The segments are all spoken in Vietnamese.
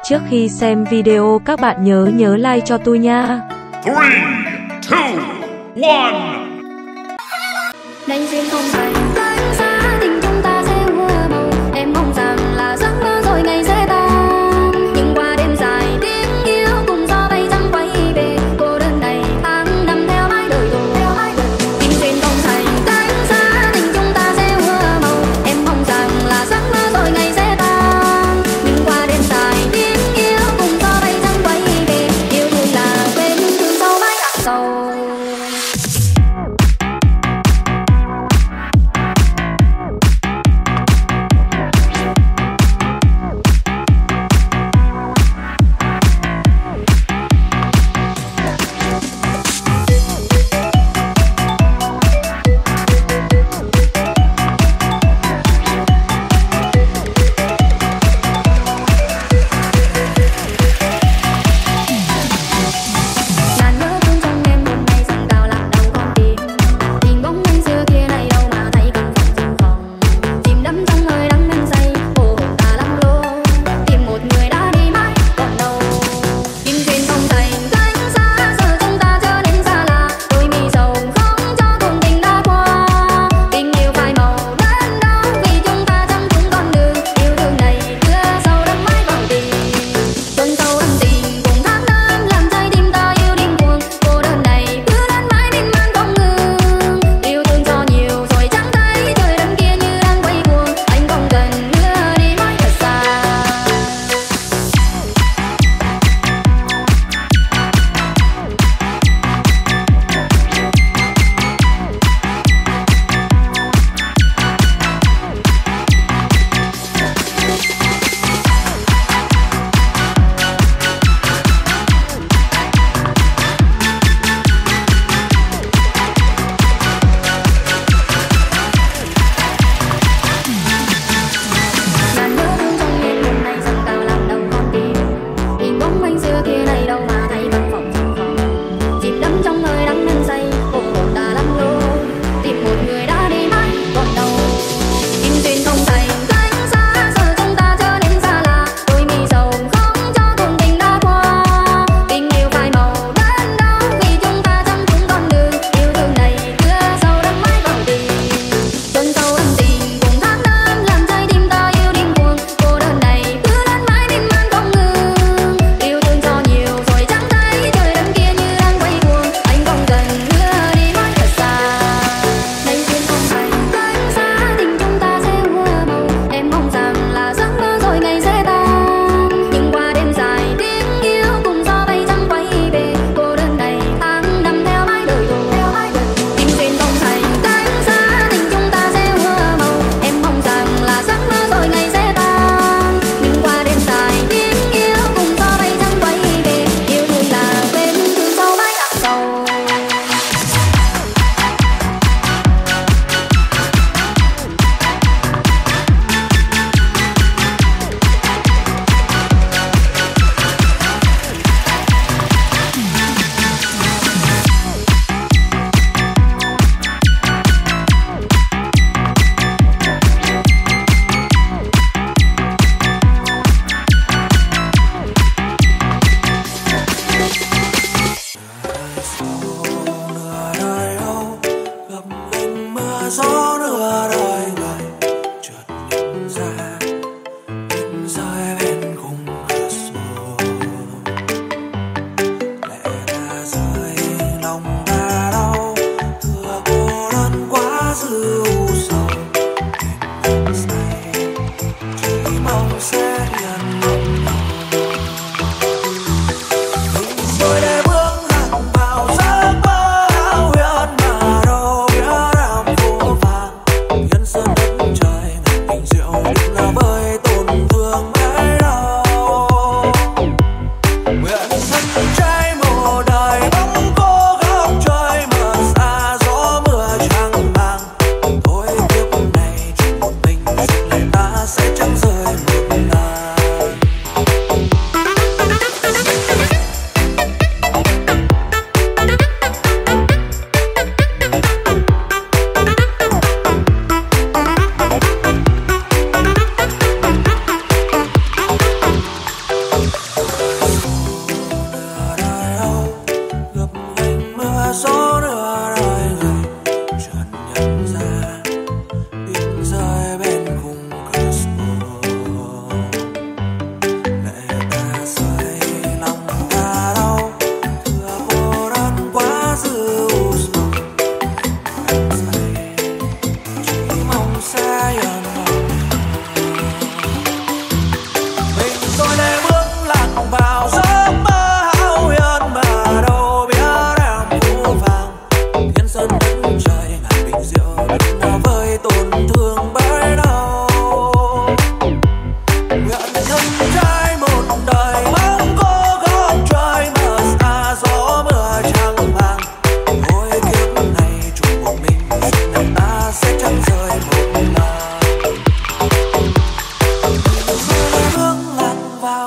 Trước khi xem video các bạn nhớ like cho tôi nha. 3, 2, 1. Nên duyên không phải tan xa, tình chúng ta sẽ hoa màu. Em mong rằng là giấc mơ rồi ngày sẽ tan. Nhưng qua đêm dài tiếng yêu cùng gió bay trắng quay về, cô đơn đầy tháng năm theo mãi đời tôi. Tình duyên không phải tan xa, tình chúng ta sẽ hoa màu. Em mong rằng là giấc mơ rồi ngày sẽ tan. Nhưng qua đêm dài tiếng yêu cùng gió bay trắng quay về, yêu thương là quên thương sâu mãi ạc sầu.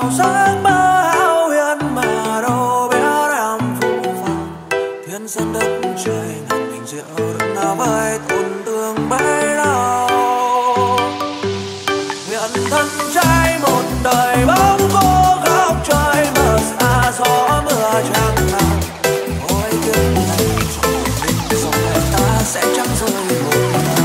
giấc mơ hão huyền mà đâu biết em phũ phàng. Thiên sơn đất trời ngàn bình diệu đừng nào với tổn thương bấy lâu. Nguyện thân trai một đời bóng cô khóc trời mờ xa gió mưa trăng ngàn. Ôi kiếp này trong mình dòng hẹn ta sẽ chẳng rơi một lần.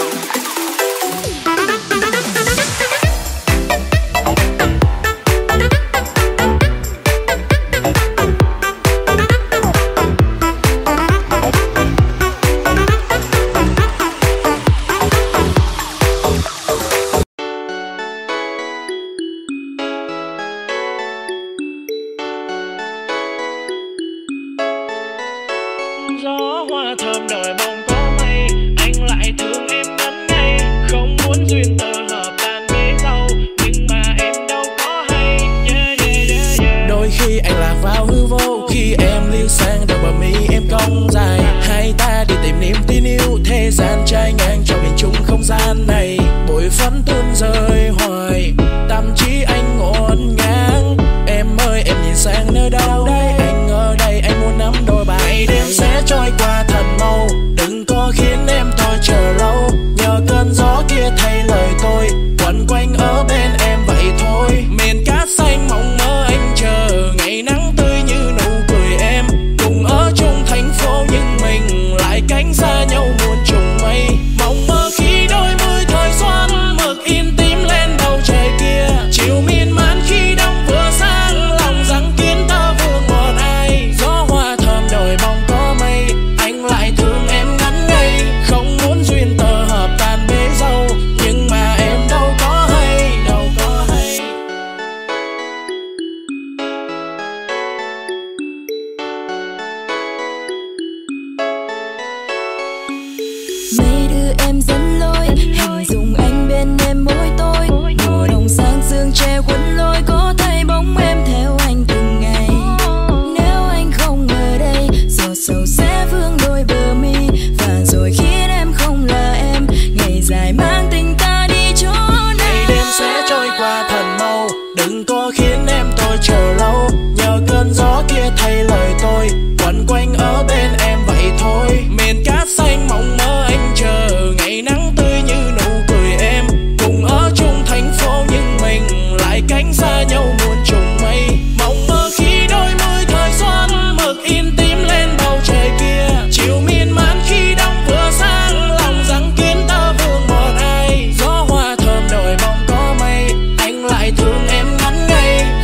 Gió hoa thơm đời mong có mây, anh lại thương em ngắn ngây. Không muốn duyên tơ hợp tan bế dâu, nhưng mà em đâu có hay. Yeah, yeah, yeah, yeah. Đôi khi anh lạc vào hư vô, khi em liêu sang đầu bờ mi em cong dài. Hai ta đi tìm niềm tin yêu, thế gian trai ngang cho mình chung không gian này. Bụi phấn tuôn rơi hoài, tâm trí anh ngổn ngang. Em ơi em nhìn sang nơi đâu đây, anh ở đây anh muốn nắm đôi bàn. Ngày đêm sẽ trôi qua thật mau, đừng có khiến em tôi chờ lâu. Nhờ cơn gió kia thay lời tôi, quẩn quanh ở bên em vậy thôi. Miền cát xanh mộng mơ anh chờ, ngày nắng tươi như nụ cười em. Cùng ở chung thành phố nhưng mình lại cánh xa nhau muôn trùng mây. Mộng mơ khi đôi môi thời xuân mực in tím lên bầu trời kia. Chiều miên man khi đông vừa sáng, lòng rằng kiến ta vương một ai. Gió hoa thơm đổi mong có mây, anh lại thương em ngắn ngây. Không muốn duyên tơ hợp tan bế dâu, nhưng mà em đâu có hay, đâu có hay. Mấy đứa em dẫn lối, hình dung anh bên em mỗi tối. Mùa đông sang sương che khuất lối, có thấy bóng em theo anh từng ngày. Nếu anh không ở đây, giọt sầu sẽ vương đôi bờ mi. Và rồi khiến em không là em, ngày dài mang tình ta đi chỗ nào. Ngày đêm sẽ trôi qua thật mau, đừng có khiến em tôi chờ lâu. Nhờ cơn gió kia thay lời tôi, quẩn quanh ở bên em vậy thôi. Miền cát xanh mộng mơ anh chờ, ngày nắng tươi như nụ cười em. Cùng ở chung thành phố nhưng mình lại cánh xa nhau muôn trùng mây. Mộng mơ khi đôi môi thời xuân mực in tím lên bầu trời kia. Chiều miên man khi đông vừa sáng, lòng rằng kiến ta vương một ai. Gió hoa thơm đổi mong có mây, anh lại thương em ngắn ngây.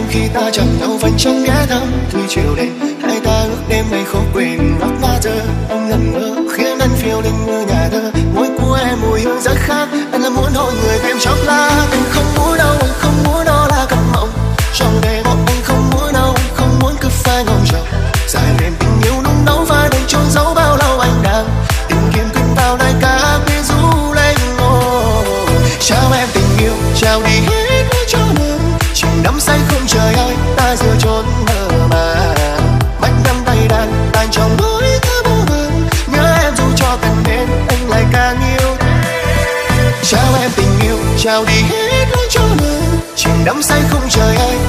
khi ta chẳng nhau vẫn chẳng ghé thăm. Tuy chiều đêm hai ta ước đêm này khó quên rock matter. Anh ngẩn ngơ khiến anh phiêu lên ngôi nhà thơ. Môi của em mùi hương rất khác. Anh là muốn hỏi người thêm chốc lá. Anh không muốn đâu, anh không muốn đó là cơn mộng. Trong đêm anh không muốn đâu, anh không muốn cứ phải ngóng trông. Dài đêm tình yêu nung nấu và đành trốn giấu bao lâu anh đang tìm kiếm cơn vào lại cá quyến rũ lên. Chào em tình yêu, chào đi hết cho nên chìm đắm say không chờ ai. Ta giữa chốn mơ màng mắt nắm tay đàn tan trong nỗi nhớ vô vàn. Nhớ em dù cho cần đến anh lại càng yêu. Chào em tình yêu, chào đi hết cho nên chìm đắm say không chờ ai.